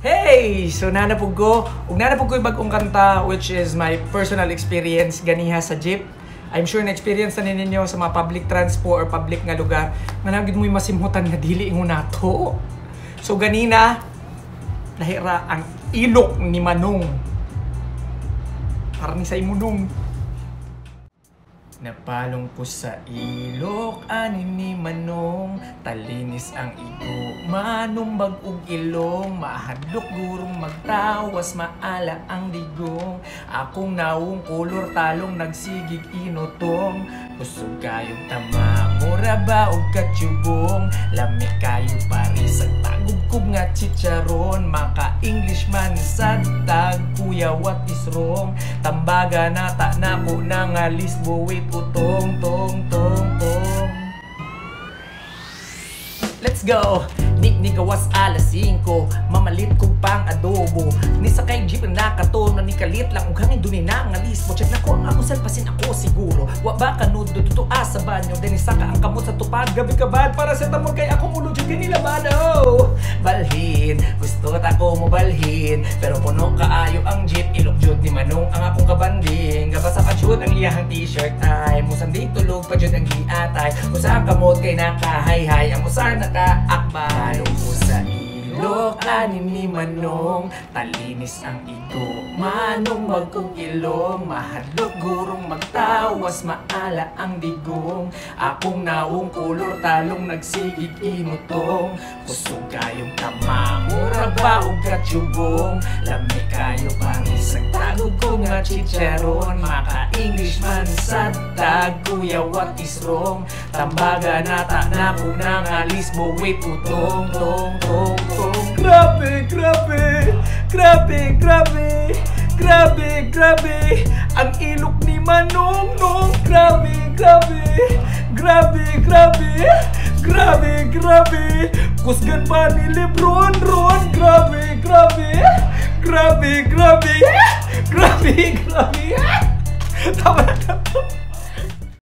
Hey! So nanapog ko yung bagong kanta which is my personal experience ganiha sa jeep. I'm sure na-experience na ninyo sa mga public transport or public nga lugar nga nagid mo'y masimhutan nga dili ingon nato. So ganina nahira ang ilok ni Manong. Para ni sa imunong. Napalong ko sa ilok, ani ni Manong. Talinis ang igo, manumbag og ilong. Mahadlok gurong magtawas, maala ang digong. Akong naong kolor talong, nagsigig inutong. Kusog kayong tama, mura ba og katsubong. Lami kayo paris, ang tagugkog nga chicharon. Maka-English man sa tag, kuya what is wrong? Tambaga nata na ko nang alis buwit utong tong. Let's go! Ni gawas alas 5, mamalit kong pang adobo. Ni sakay jeep na nakatono, ni kalit lang ug hangin duni na nga lisbo. Check na ko ang akong selpasin ako siguro. Wa ba kanudo duto sa banyo, deni saka ang kamot sa tupad. Gabi kabad para sa tamor kay ako mulo jud kanila bano. Balhin, gusto ta ko mo balhin, pero puno kaayo ang jeep. Ilok jud ni Manong ang akong kabanding. Gabasa pa jud ang iyahang t-shirt ay musang di tulog pa jud ang giatay. Usa ang kamot kay nakahay-hay, ang usa nakaakbay. Ko sa ilok, ani ni Manong. Talinis ang igo, manong magkong ilong. Mahadlok gurong magtawas, maala ang digong. Akong naong kolor talong, nagsigig inutong. Kusog kayong tama, mura ba og katsubong. Lami kayo paris, ang tagog ko nga chicharon. Maka-English man sa tag, kuya what is wrong? Tambaga nata na ko nang alis buwit utong tong. Grabe ang ilok ni Manong nong. Grabe kusgan pa ni Lebron Ron. Grabe tama na.